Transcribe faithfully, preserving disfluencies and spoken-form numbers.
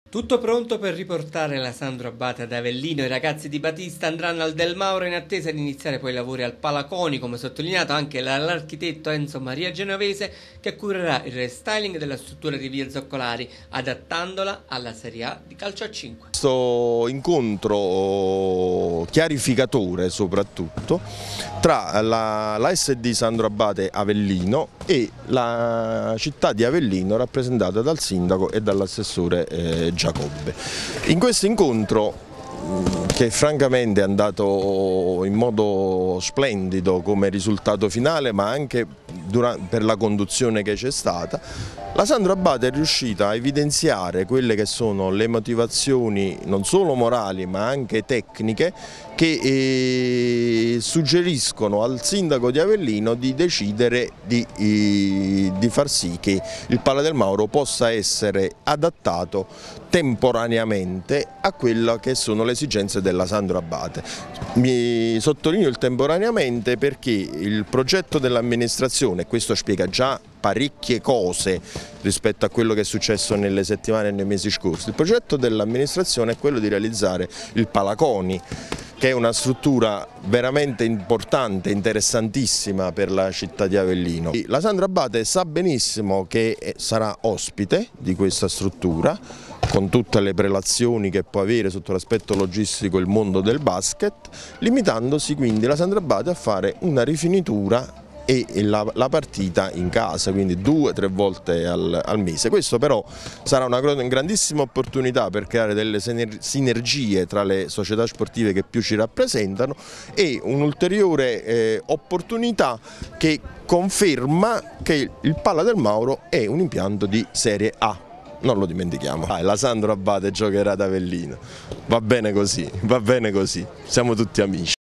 Tutto pronto per riportare la Sandro Abate ad Avellino. I ragazzi di Batista andranno al Del Mauro in attesa di iniziare poi i lavori al Palaconi, come sottolineato anche dall'architetto Enzo Maria Genovese, che curerà il restyling della struttura di via Zoccolari, adattandola alla Serie A di calcio a cinque. Questo incontro chiarificatore soprattutto tra la, la S D Sandro Abate Avellino e la città di Avellino rappresentata dal sindaco e dall'assessore eh, Giacobbe. In questo incontro, che francamente è andato in modo splendido come risultato finale, ma anche per la conduzione che c'è stata, la Sandro Abate è riuscita a evidenziare quelle che sono le motivazioni non solo morali ma anche tecniche che eh, suggeriscono al sindaco di Avellino di decidere di, eh, di far sì che il Pala del Mauro possa essere adattato temporaneamente a quelle che sono le esigenze della Sandro Abate. Mi sottolineo il temporaneamente perché il progetto dell'amministrazione, e questo spiega già parecchie cose rispetto a quello che è successo nelle settimane e nei mesi scorsi, il progetto dell'amministrazione è quello di realizzare il Palaconi, che è una struttura veramente importante, interessantissima per la città di Avellino. La Sandro Abate sa benissimo che sarà ospite di questa struttura, con tutte le prelazioni che può avere sotto l'aspetto logistico il mondo del basket, limitandosi quindi la Sandro Abate a fare una rifinitura e la, la partita in casa, quindi due o tre volte al, al mese. Questo però sarà una grandissima opportunità per creare delle sinergie tra le società sportive che più ci rappresentano e un'ulteriore eh, opportunità che conferma che il Pala del Mauro è un impianto di Serie A. Non lo dimentichiamo. Ah, la Sandro Abate giocherà ad Avellino. Va bene così, va bene così, siamo tutti amici.